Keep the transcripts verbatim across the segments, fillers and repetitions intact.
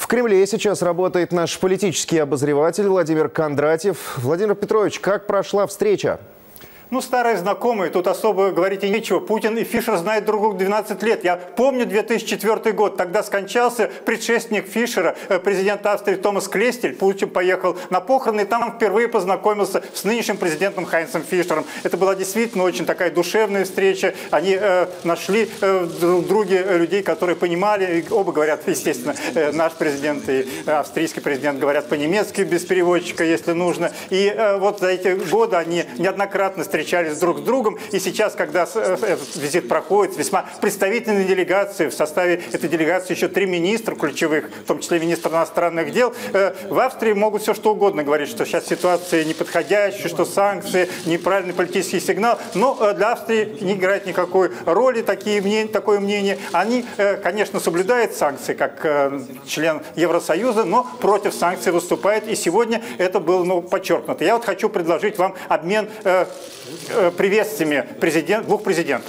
В Кремле сейчас работает наш политический обозреватель Владимир Кондратьев. Владимир Петрович, как прошла встреча? Ну, старые знакомые, тут особо говорить и нечего. Путин и Фишер знают друг друга двенадцать лет. Я помню две тысячи четвёртый год, тогда скончался предшественник Фишера, президент Австрии Томас Клестель. Путин поехал на похороны, и там впервые познакомился с нынешним президентом Хайнцем Фишером. Это была действительно очень такая душевная встреча. Они э, нашли э, друг в друге людей, которые понимали, и оба говорят, естественно, э, наш президент и австрийский президент говорят по-немецки без переводчика, если нужно. И э, вот за эти годы они неоднократно встречались друг с другом, и сейчас, когда этот визит проходит, весьма представительной делегации, в составе этой делегации еще три министра ключевых, в том числе министр иностранных дел, в Австрии могут все что угодно говорить, что сейчас ситуация неподходящая, что санкции, неправильный политический сигнал, но для Австрии не играет никакой роли такие мнения, такое мнение. Они, конечно, соблюдают санкции как член Евросоюза, но против санкций выступает, и сегодня это было ну, подчеркнуто. Я вот хочу предложить вам обмен приветствиями президент, двух президентов.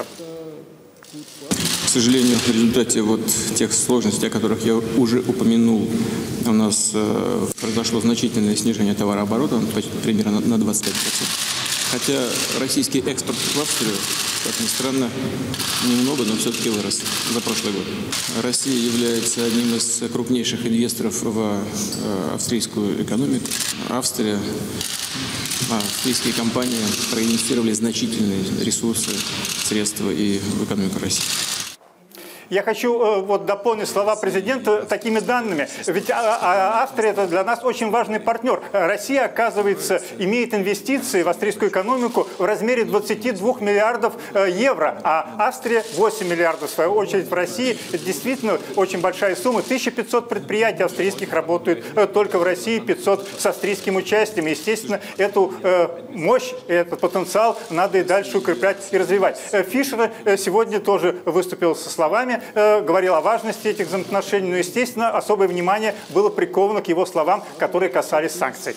К сожалению, в результате вот тех сложностей, о которых я уже упомянул, у нас э, произошло значительное снижение товарооборота, примерно на двадцать пять процентов. Хотя российский экспорт в Австрию, как ни странно, немного, но все-таки вырос за прошлый год. Россия является одним из крупнейших инвесторов в э, австрийскую экономику. Австрия Австрийские компании проинвестировали значительные ресурсы, средства и в экономику России. Я хочу э, вот, дополнить слова президента такими данными. Ведь а, а, Австрия – это для нас очень важный партнер. Россия, оказывается, имеет инвестиции в австрийскую экономику в размере двадцати двух миллиардов э, евро, а Австрия – восемь миллиардов. В свою очередь в России это действительно очень большая сумма. тысяча пятьсот предприятий австрийских работают э, только в России, пятьсот с австрийским участием. Естественно, эту э, мощь, этот потенциал надо и дальше укреплять и развивать. Э, Фишер э, сегодня тоже выступил со словами, говорил о важности этих взаимоотношений, но, естественно, особое внимание было приковано к его словам, которые касались санкций.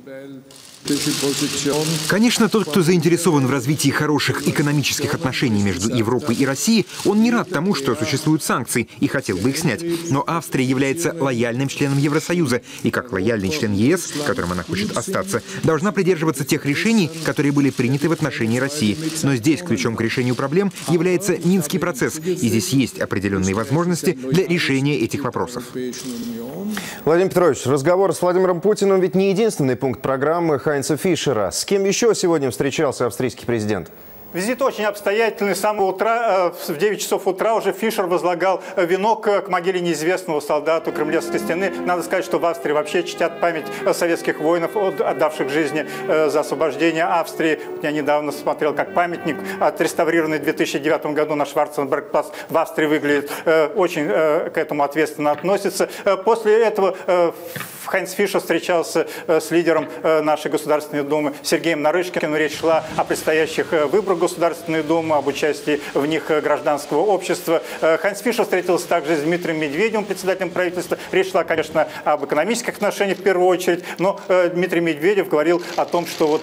Конечно, тот, кто заинтересован в развитии хороших экономических отношений между Европой и Россией, он не рад тому, что существуют санкции, и хотел бы их снять. Но Австрия является лояльным членом Евросоюза, и как лояльный член ЕС, которым она хочет остаться, должна придерживаться тех решений, которые были приняты в отношении России. Но здесь ключом к решению проблем является Минский процесс, и здесь есть определенные возможности для решения этих вопросов. Владимир Петрович, разговор с Владимиром Путиным ведь не единственный пункт программы Хайнца Фишера. С кем еще сегодня встречался австрийский президент? Визит очень обстоятельный. С самого утра, в девять часов утра уже Фишер возлагал венок к могиле неизвестного солдата Кремлевской стены. Надо сказать, что в Австрии вообще чтят память советских воинов, отдавших жизни за освобождение Австрии. Я недавно смотрел, как памятник, отреставрированный в две тысячи девятом году на Шварценберг-плац в Австрии выглядит. Очень к этому ответственно относится. После этого Хайнц Фишер встречался с лидером нашей Государственной Думы Сергеем Нарышкиным. Речь шла о предстоящих выборах Государственную Думу, об участии в них гражданского общества. Хайнц Фишер встретился также с Дмитрием Медведевым, председателем правительства. Речь шла, конечно, об экономических отношениях в первую очередь, но Дмитрий Медведев говорил о том, что вот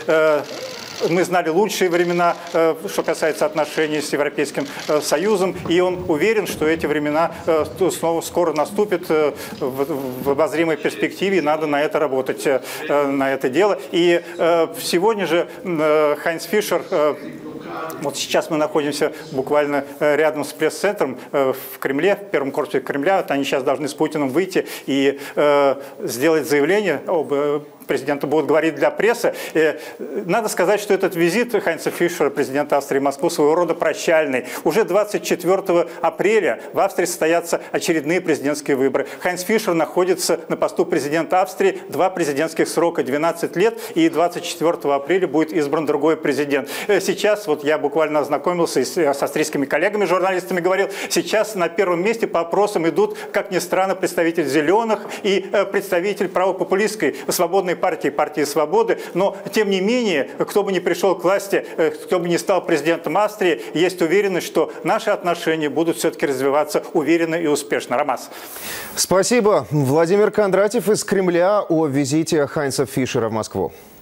мы знали лучшие времена, что касается отношений с Европейским Союзом, и он уверен, что эти времена снова скоро наступят в обозримой перспективе, и надо на это работать, на это дело. И сегодня же Хайнц Фишер, вот сейчас мы находимся буквально рядом с пресс-центром в Кремле, в первом корпусе Кремля, вот они сейчас должны с Путиным выйти и сделать заявление об президенту будут говорить для прессы. Надо сказать, что этот визит Хайнца Фишера, президента Австрии, в Москву, своего рода прощальный. Уже двадцать четвёртого апреля в Австрии состоятся очередные президентские выборы. Хайнц Фишер находится на посту президента Австрии два президентских срока, двенадцать лет, и двадцать четвёртого апреля будет избран другой президент. Сейчас, вот я буквально ознакомился и с австрийскими коллегами, журналистами говорил, сейчас на первом месте по опросам идут, как ни странно, представитель «Зеленых» и представитель правопопулистской свободной партии, партии «Свободы», но тем не менее, кто бы ни пришел к власти, кто бы ни стал президентом Австрии, есть уверенность, что наши отношения будут все-таки развиваться уверенно и успешно. Ромас. Спасибо. Владимир Кондратьев из Кремля о визите Хайнца Фишера в Москву.